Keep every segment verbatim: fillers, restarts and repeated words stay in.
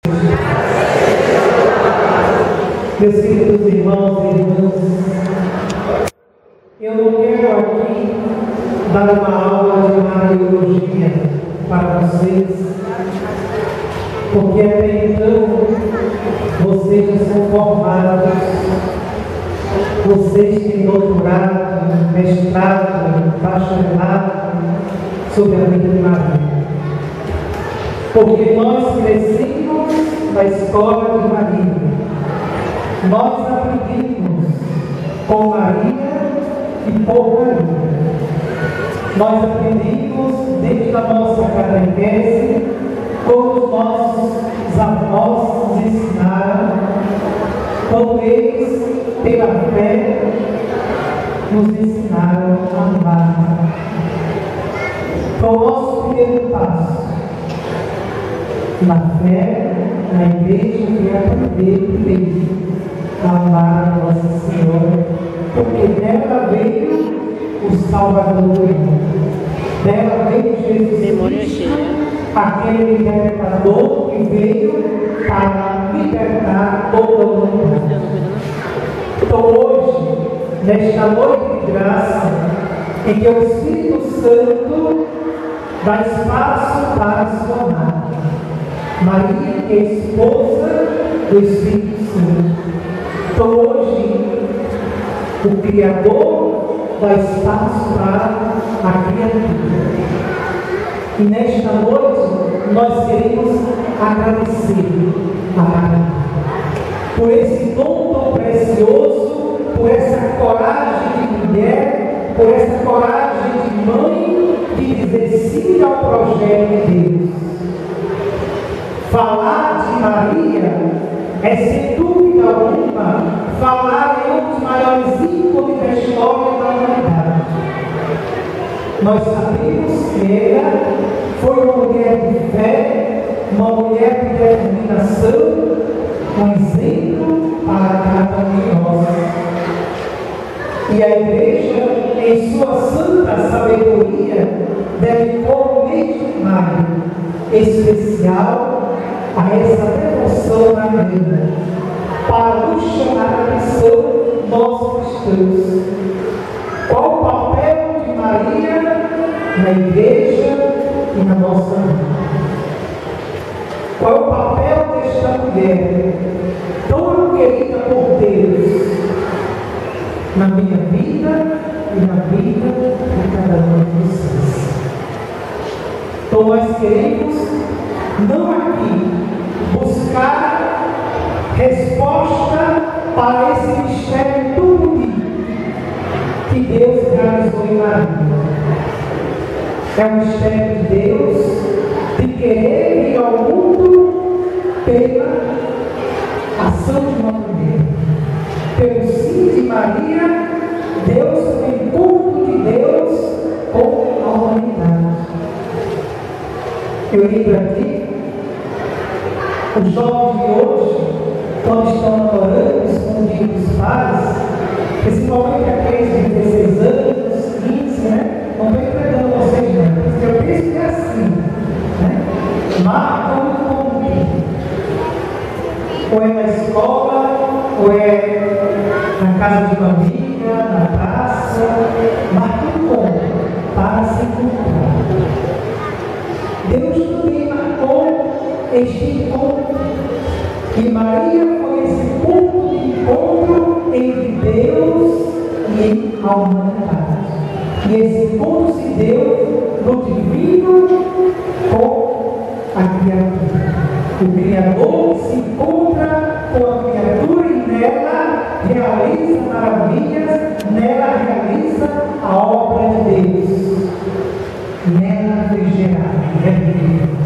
Meus queridos irmãos e irmãs, eu não quero aqui dar uma aula de mariologia para vocês, porque até então vocês já são formados, vocês têm doutorado, mestrado, bacharelado sobre a vida de Maria. Porque nós crescemos na escola de Maria. Nós aprendemos com Maria e por Maria. Nós aprendemos desde a nossa catequese, como os nossos avós nos ensinaram, como eles, pela fé, nos ensinaram a amar. Foi o nosso primeiro passo. Na fé, na igreja, que aprender primeiro a amar a Nossa Senhora, porque dela veio o Salvador, dela veio Jesus Cristo, aquele libertador que veio para libertar toda a humanidade. Então hoje, nesta noite de graça, em que o Espírito Santo dá espaço para sua amada, Maria, que é esposa do Espírito Santo. Então hoje, o Criador dá espaço para a criatura. E nesta noite, nós queremos agradecer a Maria por esse dom tão precioso, por essa coragem de mulher, por essa coragem de mãe, de dizer sim ao projeto de Deus. Falar de Maria é, sem dúvida alguma, falar em um dos maiores ícones da história da humanidade. Nós sabemos que ela foi uma mulher de fé, uma mulher de determinação, um exemplo para cada um de nós. E a Igreja, em sua santa sabedoria, dedicou um mês de maio especial a essa devoção mariana, para nos chamar a atenção, nós cristãos. Qual o papel de Maria na Igreja e na nossa vida? Qual é o papel desta mulher tão querida por Deus na minha vida e na vida de cada um de vocês? Então nós queremos, não aqui, buscar resposta para esse mistério tão bonito que Deus realizou em Maria. É o mistério de Deus de querer vir ao mundo pela ação de uma mulher. Pelo sim de Maria, Deus, o encontro de Deus com a humanidade. Eu lembro aqui, os jovens de hoje, quando estão orando, escondidos dos pais, principalmente aqueles de dezesseis anos, quinze, né? Não estou entregando vocês, não, porque eu penso que é assim, né? Marcam o convite. Ou é na escola, ou é na casa de uma amiga, na praça, marcam o ponto para se encontrar. Deus também marcou este encontro. E Maria foi esse ponto de encontro entre Deus e a humanidade. E esse encontro se deu no divino com a criatura. O Criador se encontra com a criatura e nela realiza maravilhas, nela realiza a obra de Deus. Nela foi gerada.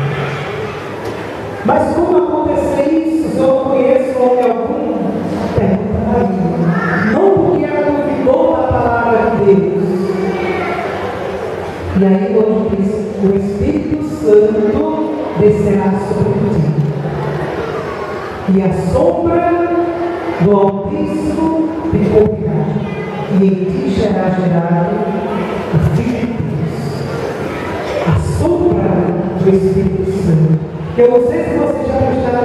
Mas como acontecer isso? Se eu não conheço homem algum, pergunta Maria. Não porque ela duvidou da palavra de Deus. E aí hoje diz, o Espírito Santo descerá sobre ti. E a sombra do Altíssimo te cobrirá. E em ti será gerado o Filho de Deus. A sombra do Espírito Santo. Eu não sei se você já prestaram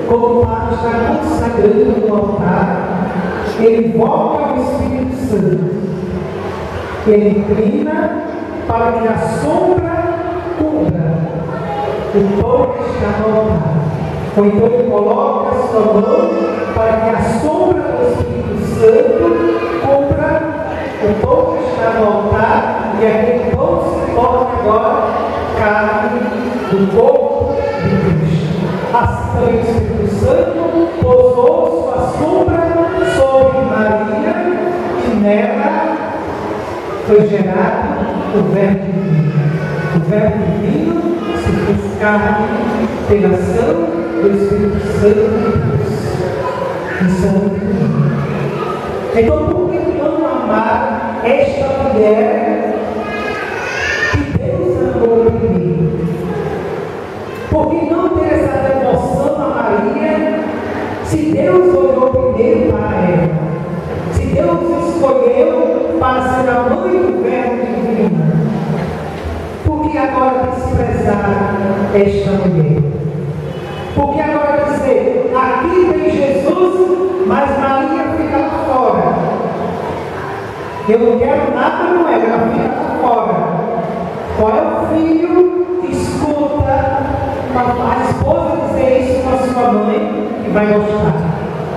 quando o padre está consagrando no altar, ele volta ao Espírito Santo. Ele inclina para que a sombra cubra o pão que está no altar. Ou então ele coloca a sua mão para que a sombra do Espírito Santo cubra o pão que está no altar, e aquele pão se torna agora carne do corpo de Cristo. Assim também o Espírito Santo pousou sua sombra sobre Maria, e nela foi gerado o Verbo divino. O Verbo divino se fez carne pela ação do Espírito Santo de Deus. Isso é muito lindo. Então, por que não amar esta mulher que Deus amou primeiro? Por que não ter essa devoção a Maria, se Deus olhou primeiro para ela? Se Deus escolheu para ser a mãe do Verbo divino, por que agora desprezar esta mulher? Por que agora dizer, aqui tem Jesus, mas Maria fica lá fora? Eu não quero nada com ela, ela fica lá fora. Qual é o filho que escuta a esposa dizer isso para sua mãe e vai gostar?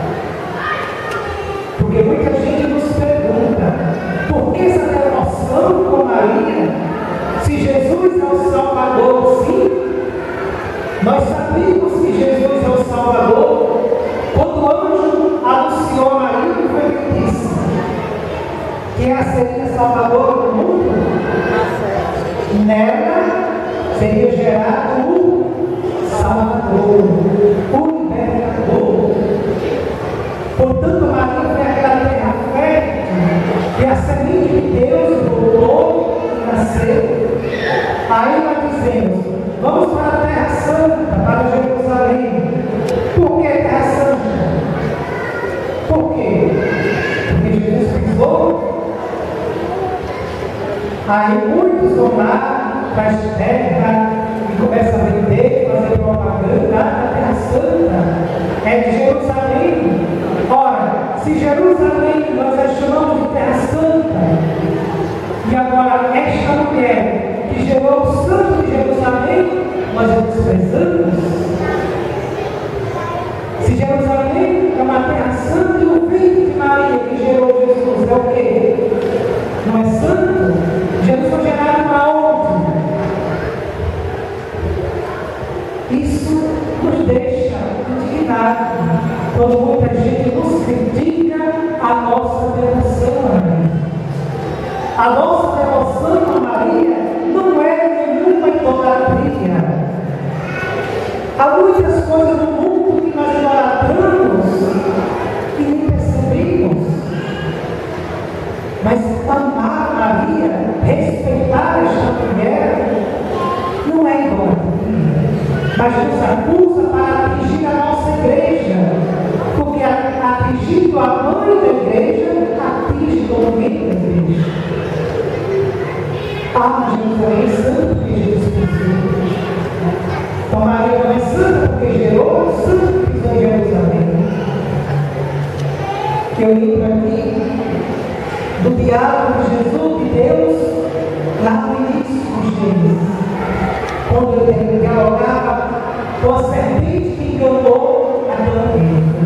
Porque muita gente nos pergunta, por que essa devoção com Maria? Se Jesus é o Salvador, sim. Nós sabemos que Jesus é o Salvador quando o anjo anunciou a Maria que foi que disse que ela seria Salvadora do mundo. Nela seria gerado o Salvador, o Libertador. Portanto, Maria foi aquela terra fértil que a semente de Deus voltou e nasceu. Aí nós dizemos, vamos para a Terra Santa, para Jerusalém. Por que Terra Santa? Por quê? Porque Jesus pisou. Aí muitos vão lá para as terras e começam a vender, fazer propaganda da Terra Santa. É de Jerusalém. Ora, se Jerusalém nós a chamamos de Terra Santa, e agora esta mulher que gerou o santo de Jerusalém, nós a desprezamos. Se Jerusalém é uma terra santa, e o ventre de Maria que gerou Jesus é o quê? Não é santo? Jesus foi gerado aonde? Isso nos deixa indignados quando muita gente nos critica a nossa devoção a Maria. A nossa devoção a Maria não é nenhuma idolatria. Há muitas coisas no mundo que nós idolatramos e nem percebemos. Mas amar Maria, respeitar esta mulher, não é idolatria. Mas nos acusa para atingir a nossa igreja. Porque atingindo a mãe da igreja, atinge o meio da igreja. Ah, Jerusalém é santo porque Jesus pisou. Então Maria não é santa porque gerou, santo porque pisou em Jerusalém. Eu lembro aqui do diálogo de Jesus e Deus lá no início dos dias, quando ele dialogava com a serpente que enganou a planeta.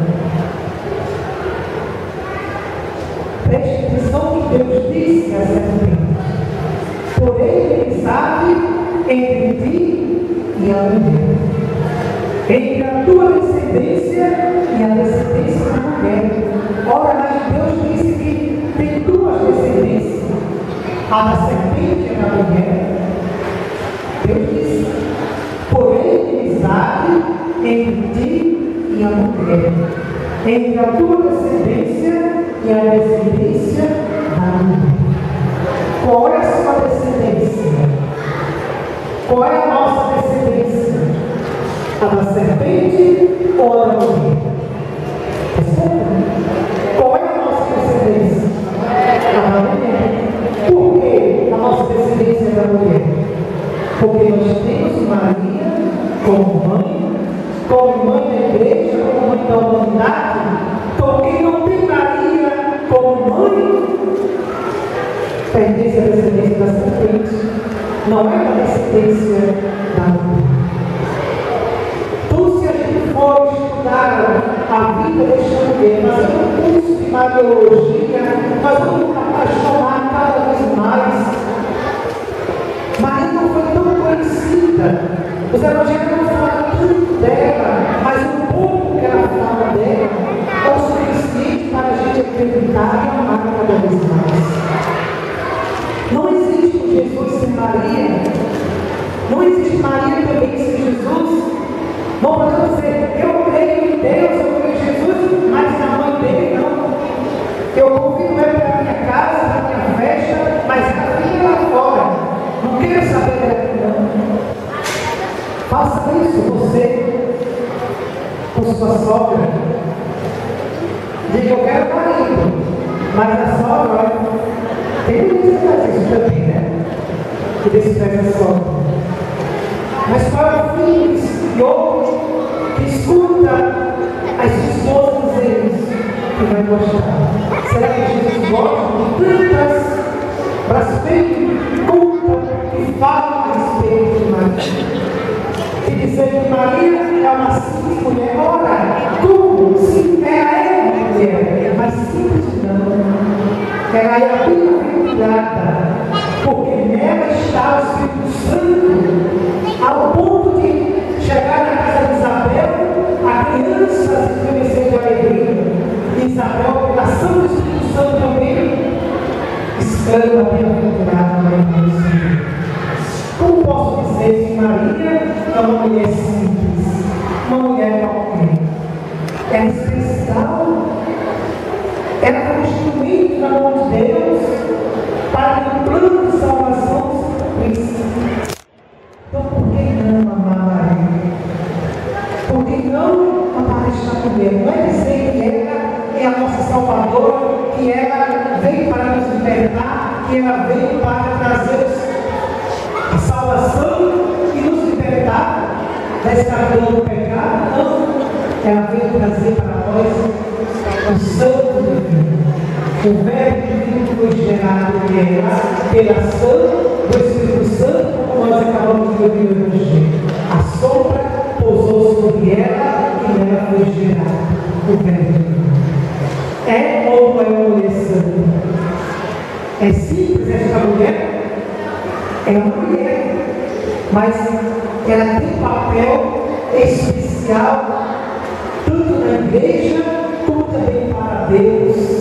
Preste atenção que Deus disse à serpente: porém, inimizade entre ti e a mulher, entre a tua descendência e a descendência da mulher. Ora, mas Deus disse que tem duas descendências, a da serpente e a da mulher. Deus disse, porém, inimizade entre ti e a mulher, entre a tua descendência e a descendência da mulher. Qual é a sua descendência? Qual é a nossa descendência? A da serpente ou a da mulher? Qual é a nossa descendência? A da mulher. Por que a nossa descendência é da mulher? Porque nós temos Maria como mãe, como mãe da igreja como mãe da humanidade, então quem não tem Maria como mãe, pertence à descendência da serpente, não é da descendência da mulher. Então, se a gente for estudar a vida desta mulher, fazer um curso de Mariologia, nós vamos nos apaixonar cada vez mais. Maria não foi tão conhecida, os evangelhos não falam tanto dela, mas o pouco que ela fala dela é o suficiente para a gente acreditar e amar cada vez mais. Não existe um Jesus sem Maria, não existe Maria também sem Jesus. Não podemos dizer, eu creio em Deus, eu creio em Jesus, mas na mãe dele não. Eu convido ele para a minha casa, para a minha festa, mas ela fica lá fora. Não quero saber dela, não. Faça isso, você, com sua sogra. Diga, eu quero marido, mas a sogra, tem gente que faz isso também, né? Que despreza a sogra. Mas para o fim, e outro que escuta as esposas deles, que vai gostar. Será que Jesus gosta de tantas blasfêmias, cultas que falam a respeito de Maria? Que dizer que Maria é uma simples mulher, ora, como? Sim, ela é uma mulher, mas simples não. Ela é a bem-aventurada, porque nela está o Espírito Santo, ao ponto de chegar na casa de Isabel, a criança se estremeceu de alegria. E Isabel, pela ação do Espírito Santo também, exclama bem-aventurada Maria do Senhor. Como posso dizer que Maria é uma mulher simples, uma mulher qualquer? Ela é especial, ela é um instrumento na mão de Deus para que o plano de salvação se cumprisse. Então, por que não amar Maria? Por que não amar esta mulher? Não é dizer que ela é a nossa salvadora, que ela veio para nos libertar, que ela veio para trazer a salvação e nos libertar da escravidão do pecado. Não, ela veio trazer para nós o Santo Divino. O Verbo Divino foi gerado nela pela ação do Espírito Santo, como nós acabamos de ouvir no Evangelho. A sombra pousou sobre ela e nela foi gerado o Verbo Divino. É ou não é uma mulher santa? É simples esta mulher? É uma mulher, mas ela tem um papel especial, tanto na igreja, como também para Deus.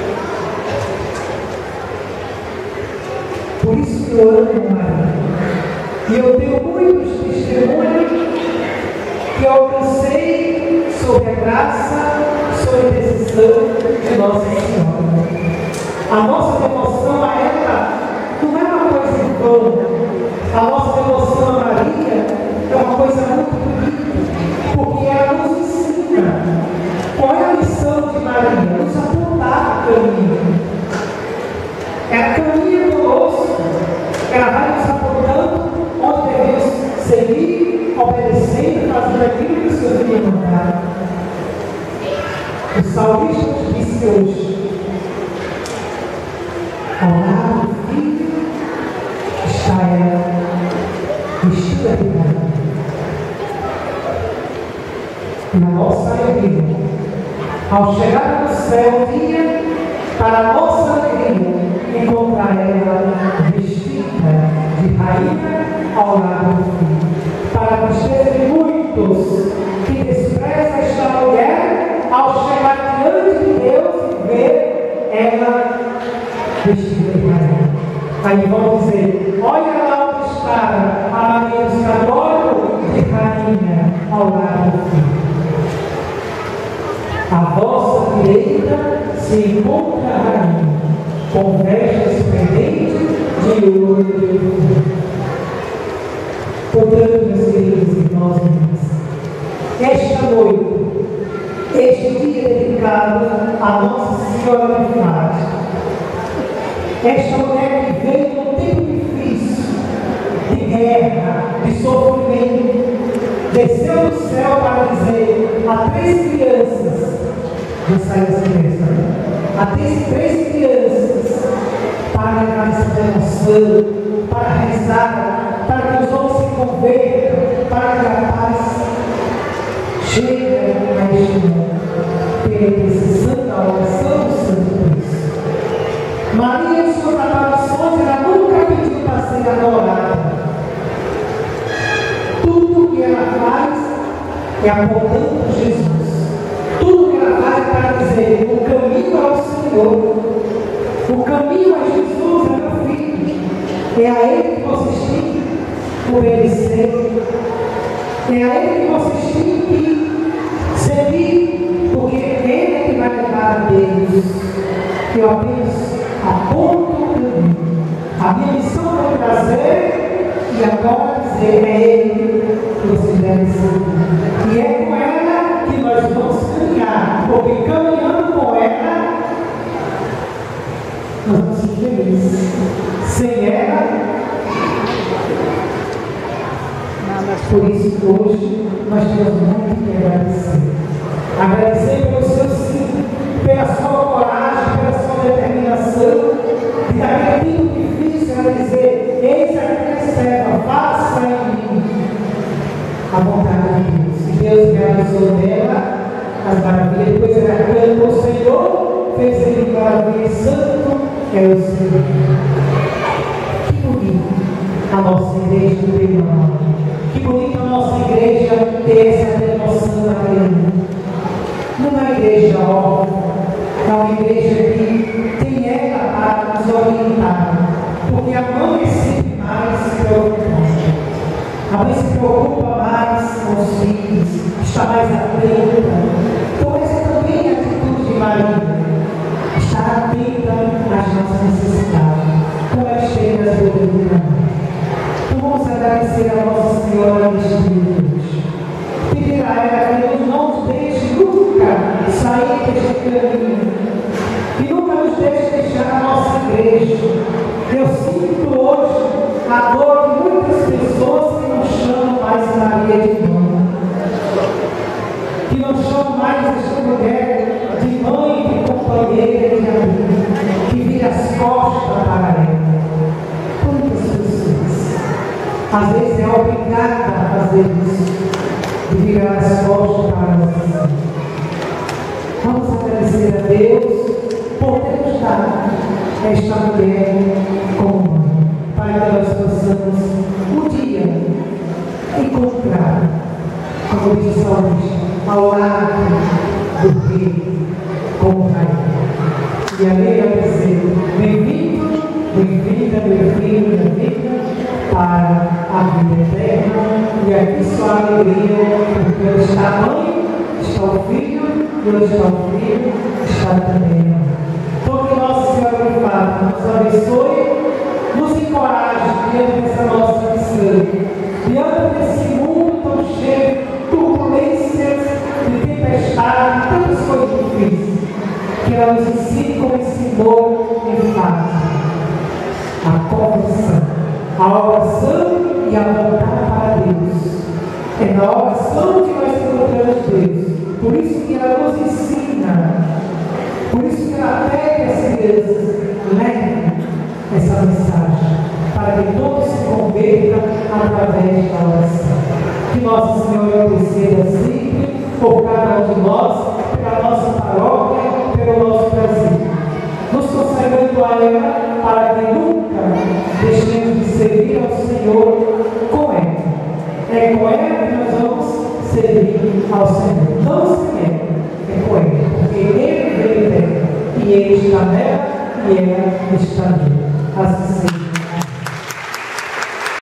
Por isso que eu amo Maria. E eu tenho muitos testemunhos que eu alcancei sob a graça, sob a decisão de Nossa Senhora. A nossa devoção a ela não é uma coisa em vão. A nossa devoção a Maria é uma coisa muito bonita, porque ela nos ensina. Qual é a missão de Maria? Nos apontar o caminho. Ela caminha conosco, ela vai nos apontando onde devemos seguir, obedecendo, fazendo aquilo que o Senhor tinha mandado. O salmista disse hoje: ao lado do filho está ela, vestida de branco. E a nossa alegria, ao chegar no céu, dia para a nossa alegria, encontrar ela vestida de rainha ao lado do filho. Para a tristeza de muitos que desprezam esta mulher, ao chegar diante de Deus e ver ela vestida de rainha. Aí vão dizer: olha lá onde está a Maria dos Católicos de rainha ao lado do filho. À vossa direita se encontra a rainha, com vestes esplendentes de ouro e de ouro. Portanto, meus queridos irmãos e irmãs, esta noite, este dia dedicado a Nossa Senhora de Fátima, esta mulher que veio num tempo difícil, de guerra, de sofrimento, desceu do céu para dizer a de sair dessa igreja. Até três crianças para levar essa devoção, para rezar, para que os homens se convertam, para que a paz chegue a este mundo. Pela essa santa oração do Santo Cristo. Maria, em suas aparições, ela nunca pediu para ser adorada. Tudo que ela faz é apontando Jesus. Tudo que ela faz é para dizer: o caminho é o Senhor, o caminho é Jesus, é meu filho, é a Ele que vocês têm que obedecer, é a Ele que vocês têm que seguir, porque Ele é que vai levar a Deus. Eu apenas aponto o caminho. A minha missão é trazer e agora dizer: é Ele que vocês devem seguir. E é com ela que nós vamos caminhar, porque caminhando com ela, nós vamos ser felizes. Sem ela, por isso hoje nós temos muito que agradecer. Agradecer pelo seu sim, pela sua coragem, pela sua determinação, de daquele tempo difícil ela dizer: eis aqui a serva, faça em mim a vontade de Deus. E Deus realizou nela as maravilhas. Depois ela canta: o Senhor fez ele maravilha, santo é o Senhor. Que bonito a nossa igreja ter uma nome. Que bonito a nossa igreja ter essa devoção mariana. Não é uma igreja órfã, é uma igreja que tem ela para nos orientar. Porque a mãe é sempre mais preocupada. A mãe se preocupa mais com os filhos, está mais atenta. Então essa também é a atitude de Maria. Estar atenta às nossas necessidades, como ela esteve nas bodas de Maria. Então vamos agradecer a Nossa Senhora neste dia de hoje. Pedir a ela que Deus não nos deixe nunca sair deste caminho. Que nunca nos deixe deixar a nossa igreja. Eu sinto hoje a dor de muitas pessoas que não chamam mais Maria de mãe. Que não chamam mais esta mulher de mãe, de companheira, de amiga. Que vira as costas para ela. Quantas pessoas às vezes é obrigada a fazer isso, de virar as costas para nós. Vamos agradecer a Deus por ter nos dado esta mulher como mãe, para que nós possamos um dia encontrar, como diz o salmista, ao lado do rei como rainha. E a lei vai dizer: bem-vindo, bem-vinda, meu filho, minha vida, para a vida eterna. E aqui só a alegria, porque onde está a mãe, está o filho, e onde está o filho, está também a mãe. Então que Nossa Senhora de Fátima nos abençoe, nos encoraje diante dessa nossa missão, diante desse mundo tão cheio de turbulências, de tempestade, tantas coisas difíceis, que ela nos ensine como ensinou em Fátima: a confissão, a oração e a vontade para Deus. É na oração que nós encontramos Deus. Por isso que ela nos ensina. Por isso que ela pede às crianças: levem essa mensagem, para que todos se convertam através da oração. Que Nossa Senhora interceda sempre por cada um de nós, pela nossa paróquia, pelo nosso Brasil. Nos consagrando a ela, para que nunca deixemos de servir ao Senhor com ela. É com ela que nós vamos servir ao Senhor. Não sem ela, é com ela. Porque Ele veio dela, e Ele está nela, e ela está nele. Assim seja.